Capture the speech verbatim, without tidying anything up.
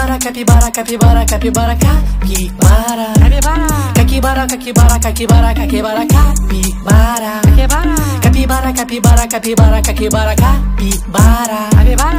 capibara, capibara, capibara, capibara, capibara. Capibara, capibara, capibara, capibara, capibara. Capibara, capibara, capibara, capibara, capibara, capibara.